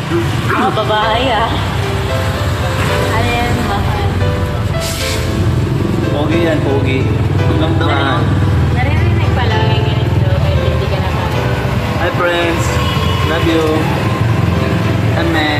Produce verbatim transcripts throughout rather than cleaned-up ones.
Mga babae ah. Ano yan, mahal? Pogi yan, pogi. Lamdaman. Naririnig pala yung ganito kahit hindi ka nakakita. Hi friends. Love you. Ame.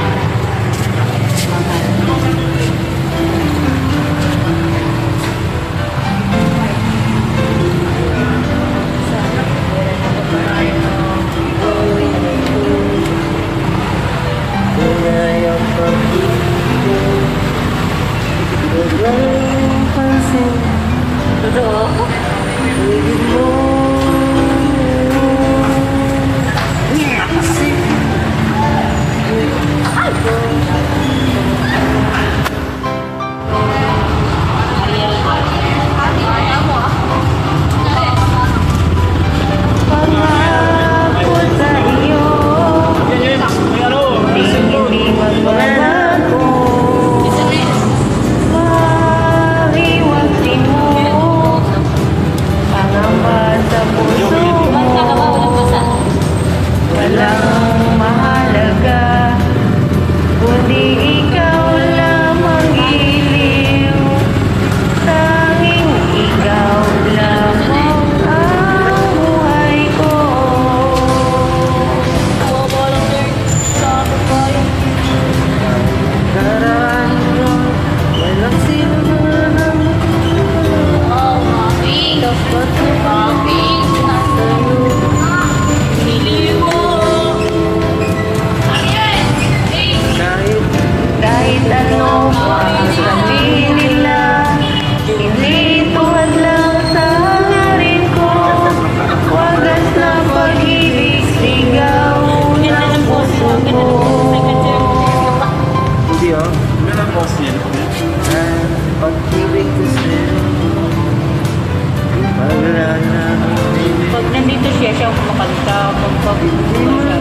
Pag nandito siya, siya kumakanta. Pag pag siya.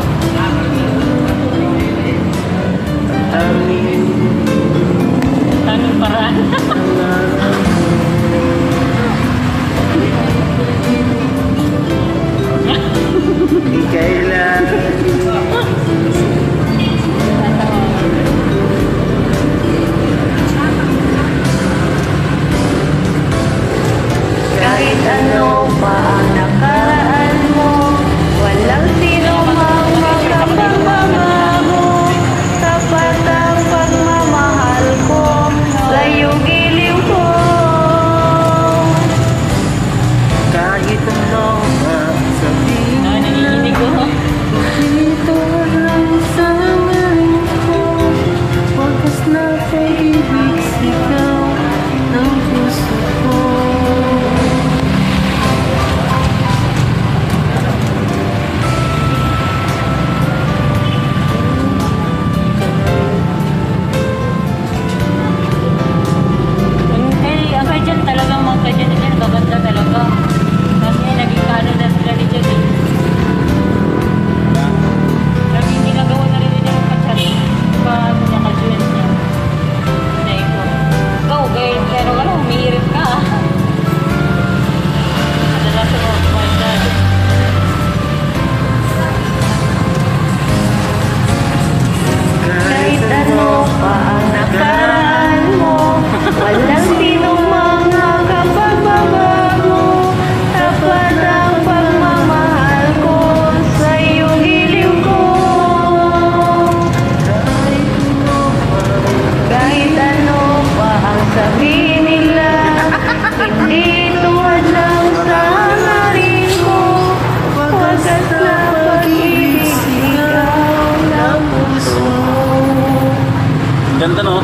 Tanong paraan. Di kailangan. Kahit ano pa ang nakaraan mo, walang sino mang makapagbabago. Tapat ang pagmamahal ko sa'yo giliw ko. Kahit ano pa sabihin Ah, nanginginig ko. dito lang sa ngayon ko. Wakas na pag-ibig sigaw ng puso ko. Ang kay Jan talagang mga kay Jan nila nagaganda talaga. Kasi naging kano na sila ni Jan. Laging ginagawa na rin nila yung kachat. Pag naka-join niya. Naiko. Ikaw, kaya pero ano, umihirit ka ah. Madalas ako, kumanda. Kahit ano pa ang nakaraan mo, walang sino mga kapagbabago. Tapat ang pagmamahal ko sa'yo giliw ko. Kahit ano pa ang sabihin nila, hindi tuwad lang sa hangarin ko. Wagas na pag-ibig, ikaw ng puso. Ganda no?